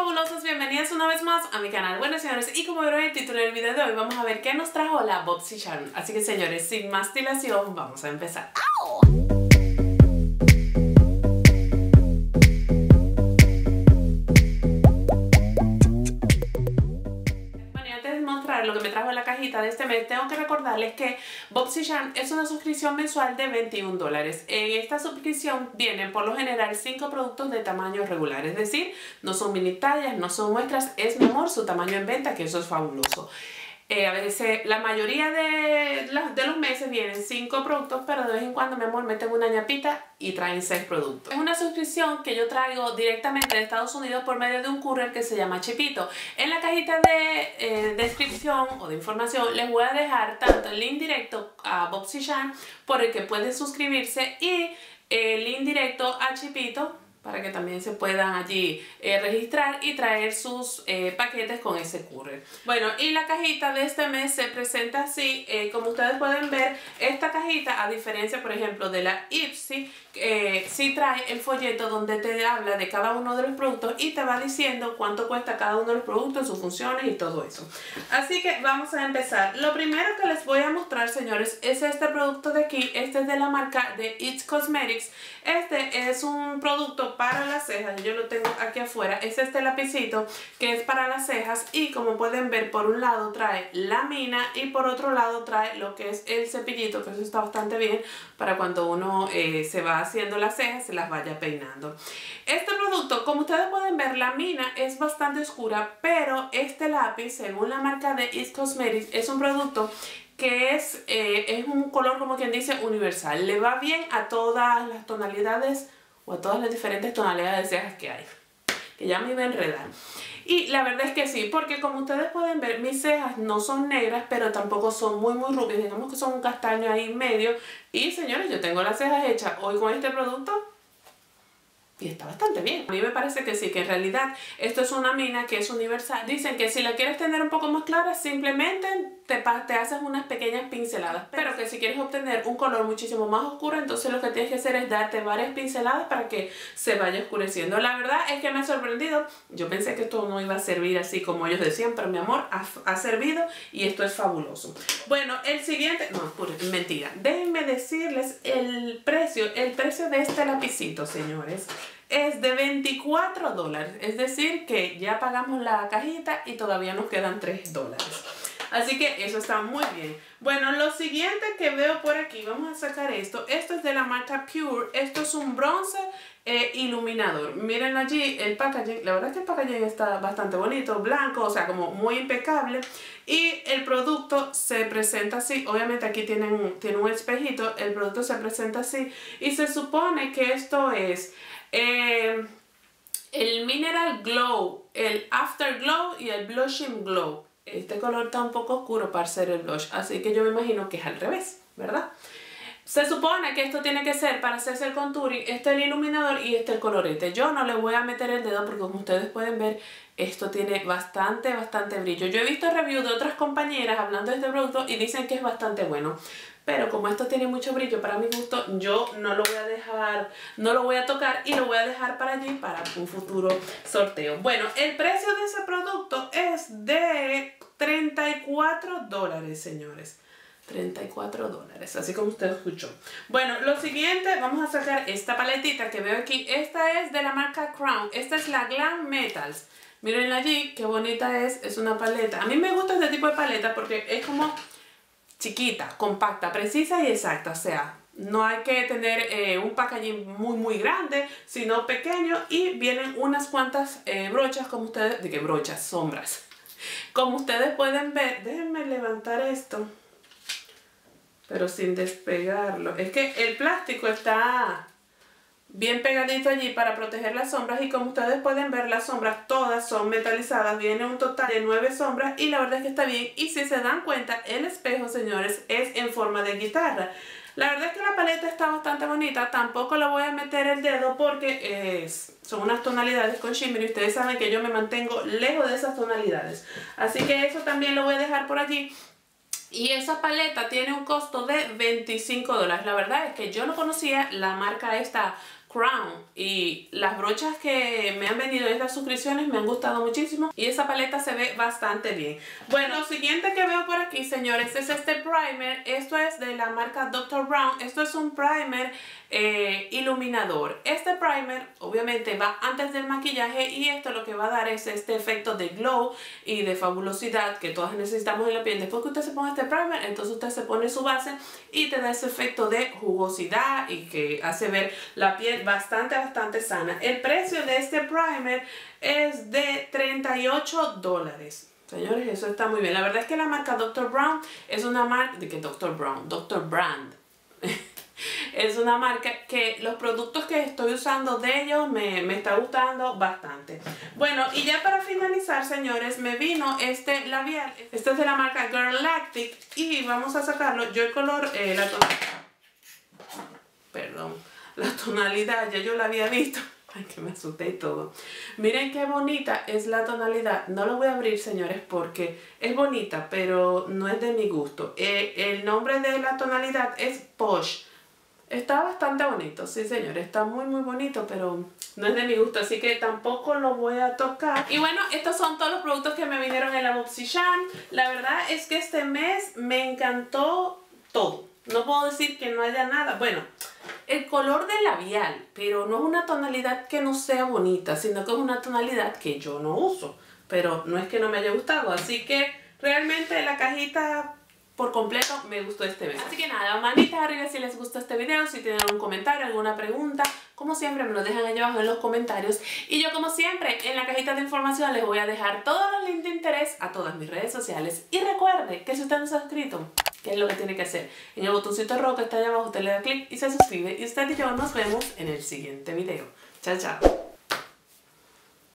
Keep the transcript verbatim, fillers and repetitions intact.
fabulosos, bienvenidos una vez más a mi canal. Bueno, señores, y como vieron en el título del video de hoy, vamos a ver qué nos trajo la BoxyCharm. Así que, señores, sin más dilación, vamos a empezar. ¡Au! Lo que me trajo en la cajita de este mes, tengo que recordarles que BoxyCharm es una suscripción mensual de veintiún dólares. En esta suscripción vienen por lo general cinco productos de tamaño regular, es decir, no son mini tallas, no son muestras, es mejor su tamaño en venta, que eso es fabuloso. Eh, a veces, la mayoría de, la, de los meses vienen cinco productos, pero de vez en cuando, mi amor, meten una ñapita y traen seis productos. Es una suscripción que yo traigo directamente de Estados Unidos por medio de un courier que se llama Chipito. En la cajita de eh, descripción o de información les voy a dejar tanto el link directo a BoxyCharm por el que pueden suscribirse y el link directo a Chipito para que también se puedan allí eh, registrar y traer sus eh, paquetes con ese courier. Bueno, y la cajita de este mes se presenta así, eh, como ustedes pueden ver, esta cajita, a diferencia por ejemplo de la Ipsy, eh, sí trae el folleto donde te habla de cada uno de los productos y te va diciendo cuánto cuesta cada uno de los productos, sus funciones y todo eso. Así que vamos a empezar. Lo primero que les voy a mostrar, señores, es este producto de aquí. Este es de la marca de It Cosmetics. Este es un producto para las cejas, yo lo tengo aquí afuera. Es este lapicito que es para las cejas y como pueden ver, por un lado trae la mina y por otro lado trae lo que es el cepillito, que eso está bastante bien para cuando uno eh, se va haciendo las cejas, se las vaya peinando. Este producto, como ustedes pueden ver, la mina es bastante oscura, pero este lápiz, según la marca de It Cosmetics, es un producto que es, eh, es un color, como quien dice, universal. Le va bien a todas las tonalidades o a todas las diferentes tonalidades de cejas que hay, que ya me iba a enredar. Y la verdad es que sí, porque como ustedes pueden ver, mis cejas no son negras, pero tampoco son muy muy rubias, digamos que son un castaño ahí medio. Y señores, yo tengo las cejas hechas hoy con este producto y está bastante bien. A mí me parece que sí, que en realidad esto es una mina que es universal. Dicen que si la quieres tener un poco más clara, simplemente te, te haces unas pequeñas pinceladas. Pero que si quieres obtener un color muchísimo más oscuro, entonces lo que tienes que hacer es darte varias pinceladas para que se vaya oscureciendo. La verdad es que me ha sorprendido. Yo pensé que esto no iba a servir así como ellos decían, pero mi amor, ha, ha servido y esto es fabuloso. Bueno, el siguiente... No, pura mentira. Déjenme decirles el precio. El precio de este lapicito, señores, es de veinticuatro dólares, es decir que ya pagamos la cajita y todavía nos quedan tres dólares. Así que eso está muy bien. Bueno, lo siguiente que veo por aquí, vamos a sacar esto. Esto es de la marca Pure. Esto es un bronce eh, iluminador. Miren allí el packaging. La verdad es que el packaging está bastante bonito, blanco, o sea, como muy impecable. Y el producto se presenta así. Obviamente aquí tienen, tiene un espejito. El producto se presenta así. Y se supone que esto es Eh, el Mineral Glow, el Afterglow y el Blushing Glow. Este color está un poco oscuro para ser el blush, así que yo me imagino que es al revés, ¿verdad? Se supone que esto tiene que ser para hacerse el contouring. Este es el iluminador y este el colorete. Yo no le voy a meter el dedo porque, como ustedes pueden ver, esto tiene bastante, bastante brillo. Yo he visto reviews de otras compañeras hablando de este producto y dicen que es bastante bueno. Pero como esto tiene mucho brillo para mi gusto, yo no lo voy a dejar, no lo voy a tocar y lo voy a dejar para allí para un futuro sorteo. Bueno, el precio de ese producto es de treinta y cuatro dólares, señores. treinta y cuatro dólares, así como usted escuchó. Bueno, lo siguiente, vamos a sacar esta paletita que veo aquí. Esta es de la marca Crown. Esta es la Glam Metals. Mirenla allí, qué bonita es. Es una paleta. A mí me gusta este tipo de paleta porque es como chiquita, compacta, precisa y exacta. O sea, no hay que tener eh, un packaging muy muy grande, sino pequeño. Y vienen unas cuantas eh, brochas, como ustedes... ¿De qué brochas? Sombras. Como ustedes pueden ver, déjenme levantar esto, pero sin despegarlo. Es que el plástico está bien pegadito allí para proteger las sombras y como ustedes pueden ver, las sombras todas son metalizadas. Viene un total de nueve sombras y la verdad es que está bien. Y si se dan cuenta, el espejo, señores, es en forma de guitarra. La verdad es que la paleta está bastante bonita. Tampoco le voy a meter el dedo porque es, son unas tonalidades con shimmer y ustedes saben que yo me mantengo lejos de esas tonalidades. Así que eso también lo voy a dejar por allí. Y esa paleta tiene un costo de veinticinco dólares. La verdad es que yo no conocía la marca esta Crown, y las brochas que me han venido en estas suscripciones me han gustado muchísimo y esa paleta se ve bastante bien. Bueno, lo siguiente que veo por aquí, señores, es este primer. Esto es de la marca doctor Brown. Esto es un primer eh, iluminador. Este primer obviamente va antes del maquillaje y esto lo que va a dar es este efecto de glow y de fabulosidad que todas necesitamos en la piel. Después que usted se ponga este primer, entonces usted se pone su base y te da ese efecto de jugosidad y que hace ver la piel bastante bastante sana. El precio de este primer es de treinta y ocho dólares. Señores, eso está muy bien. La verdad es que la marca doctor Brown es una marca de que doctor Brown, doctor Brand es una marca que los productos que estoy usando de ellos me, me está gustando bastante. Bueno, y ya para finalizar, señores, me vino este labial. Este es de la marca Girl Lactic y vamos a sacarlo. Yo el color, eh, la tonalidad, perdón, la tonalidad ya yo la había visto. Ay, que me asusté y todo. Miren qué bonita es la tonalidad. No lo voy a abrir, señores, porque es bonita, pero no es de mi gusto. Eh, el nombre de la tonalidad es Posh. Está bastante bonito, sí, señores. Está muy, muy bonito, pero no es de mi gusto, así que tampoco lo voy a tocar. Y bueno, estos son todos los productos que me vinieron en la Bobsichan. La verdad es que este mes me encantó todo. No puedo decir que no haya nada. Bueno, el color del labial, pero no es una tonalidad que no sea bonita, sino que es una tonalidad que yo no uso. Pero no es que no me haya gustado, así que realmente la cajita por completo me gustó este mes. Así que nada, manitas arriba si les gustó este video, si tienen algún comentario, alguna pregunta, como siempre me lo dejan allá abajo en los comentarios. Y yo como siempre en la cajita de información les voy a dejar todos los links de interés a todas mis redes sociales. Y recuerde que si usted no se ha suscrito, ¿qué es lo que tiene que hacer? En el botoncito rojo que está allá abajo usted le da clic y se suscribe. Y usted y yo nos vemos en el siguiente video. Chao, chao.